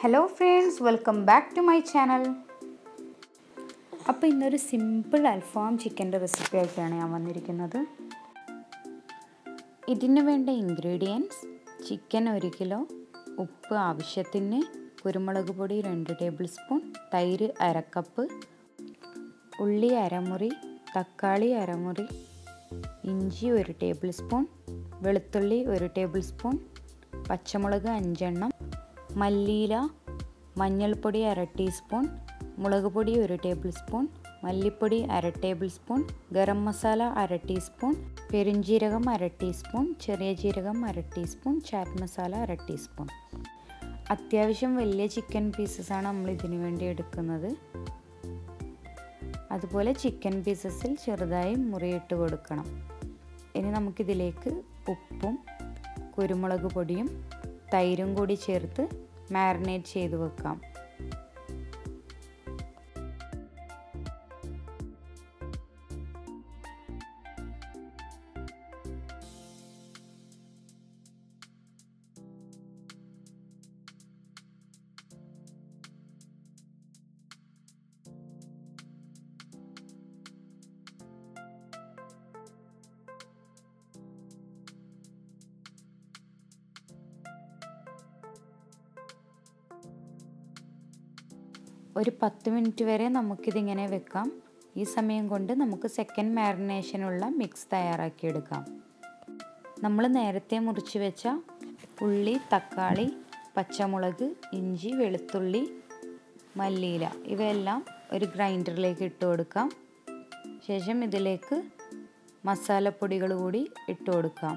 Hello friends, welcome back to my channel. അപ്പോൾ ഇന്നൊരു simple അൽഫാം ചിക്കൻ്റെ റെസിപ്പി ആയിട്ടാണ് ഞാൻ വന്നിരിക്കുന്നത്. ഇതിന് വേണ്ട ഇൻഗ്രീഡിയൻസ് ചിക്കൻ 1 കിലോ, ഉപ്പ് ആവശ്യത്തിന്, കുരുമുളക് പൊടി 2 ടേബിൾ സ്പൂൺ, തൈര് 1/2 കപ്പ്, ഉള്ളി 1/2 മുറി, തക്കാളി 1/2 മുറി, ഇഞ്ചി 1 ടേബിൾ സ്പൂൺ, വെളുത്തുള്ളി 1 ടേബിൾ സ്പൂൺ, പച്ചമുളക് 5 എണ്ണം, മല്ലിയില, മഞ്ഞൾപ്പൊടി 1/2 ടീസ്പൂൺ, മുളക് പൊടി 1 ടേബിൾ സ്പൂൺ, മല്ലിപ്പൊടി 1/2 tablespoon, garam masala 1/2 teaspoon, പെരുംജീരകം 1/2 ടീസ്പൂൺ, ചെറിയ ജീരകം 1/2 ടീസ്പൂൺ, ചാറ്റ് മസാല 1/2 ടീസ്പൂൺ. അത്യാവശ്യം വലിയ ചിക്കൻ പീസസാണ് നമ്മൾ ഇതിനു വേണ്ടി എടുക്കുന്നത്. അതുപോലെ ചിക്കൻ പീസസിൽ ചെറുതായി മുറിയിട്ട് കൊടുക്കണം. ഇനി നമുക്കിതിലേക്ക് ഉപ്പും കുരുമുളക് പൊടിയും തൈരും കൂടി ചേർത്ത് മാരിനേറ്റ് ചെയ്ത് വെക്കാം. ഒരു 10 മിനിറ്റ് വരെ നമുക്കിതിങ്ങനെ വെക്കാം. ഈ സമയം കൊണ്ട് നമുക്ക് സെക്കൻഡ് മാരിനേഷനുള്ള മിക്സ് തയ്യാറാക്കിയെടുക്കാം. നമ്മൾ നേരത്തെ മുറിച്ച് വെച്ച ഉള്ളി, തക്കാളി, പച്ചമുളക്, ഇഞ്ചി, വെളുത്തുള്ളി, മല്ലിയില ഇവയെല്ലാം ഒരു ഗ്രൈൻഡറിലേക്ക് ഇട്ട് കൊടുക്കാം. ശേഷം ഇതിലേക്ക് മസാലപ്പൊടികൾ കൂടി ഇട്ട് കൊടുക്കാം.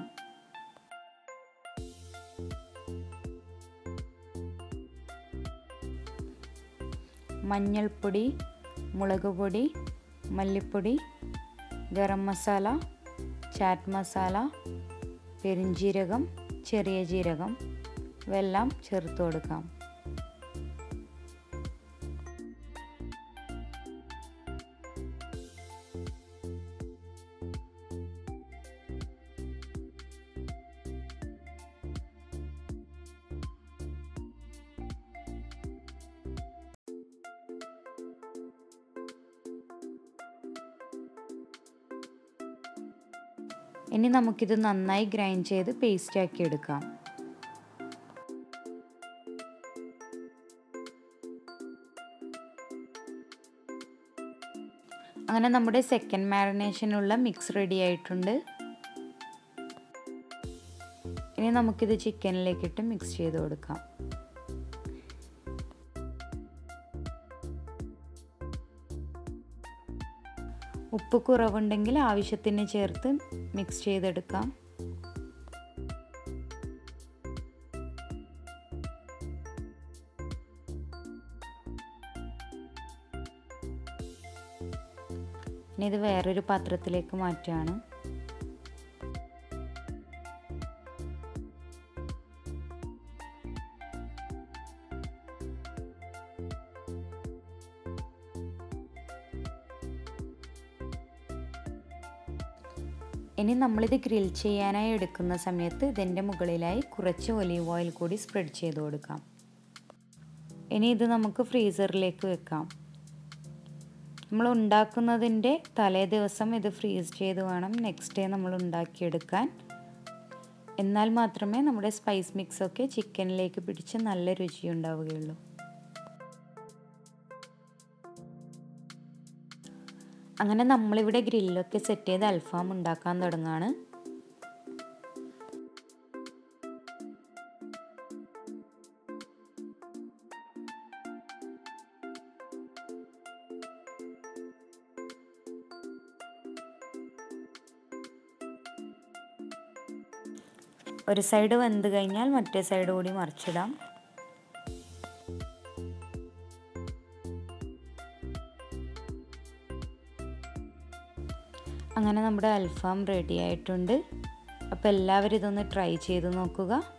മഞ്ഞൾപ്പൊടി, മുളക് പൊടി, മല്ലിപ്പൊടി, ഗരം മസാല, ചാറ്റ് മസാല, പെരുംജീരകം, ചെറിയ ജീരകം ഇവയെല്ലാം ചേർത്ത് കൊടുക്കാം. ഇനി നമുക്കിത് നന്നായി ഗ്രൈൻഡ് ചെയ്ത് പേസ്റ്റ് ആക്കി എടുക്കാം. അങ്ങനെ നമ്മുടെ സെക്കൻഡ് മാരിനേഷനുള്ള മിക്സ് റെഡി ആയിട്ടുണ്ട്. ഇനി നമുക്കിത് ചിക്കനിലേക്കിട്ട് മിക്സ് ചെയ്ത് കൊടുക്കാം. ഉപ്പ് കുറവുണ്ടെങ്കിൽ ആവശ്യത്തിന് ചേർത്ത് മിക്സ് ചെയ്തെടുക്കാം. ഇനി ഇത് വേറൊരു പാത്രത്തിലേക്ക് മാറ്റുകയാണ്. ഇനി നമ്മളിത് ഗ്രിൽ ചെയ്യാനായി എടുക്കുന്ന സമയത്ത് ഇതിൻ്റെ മുകളിലായി കുറച്ച് ഒലീവ് ഓയിൽ കൂടി സ്പ്രെഡ് ചെയ്ത് കൊടുക്കാം. ഇനി ഇത് നമുക്ക് ഫ്രീസറിലേക്ക് വെക്കാം. നമ്മൾ ഉണ്ടാക്കുന്നതിൻ്റെ തലേ ദിവസം ഇത് ഫ്രീസ് ചെയ്ത് വേണം നെക്സ്റ്റ് ഡേ നമ്മൾ ഉണ്ടാക്കിയെടുക്കാൻ. എന്നാൽ മാത്രമേ നമ്മുടെ സ്പൈസ് മിക്സൊക്കെ ചിക്കനിലേക്ക് പിടിച്ച് നല്ല രുചി ഉണ്ടാവുകയുള്ളൂ. അങ്ങനെ നമ്മളിവിടെ ഗ്രില്ലൊക്കെ സെറ്റ് ചെയ്ത് അൽഫാം ഉണ്ടാക്കാൻ തുടങ്ങുകയാണ്. ഒരു സൈഡ് വെന്ത് കഴിഞ്ഞാൽ മറ്റേ സൈഡ് കൂടി മറിച്ചിടാം. അങ്ങനെ നമ്മുടെ അൽഫാം റെഡി ആയിട്ടുണ്ട്. അപ്പോൾ എല്ലാവരും ഇതൊന്ന് ട്രൈ ചെയ്ത് നോക്കുക.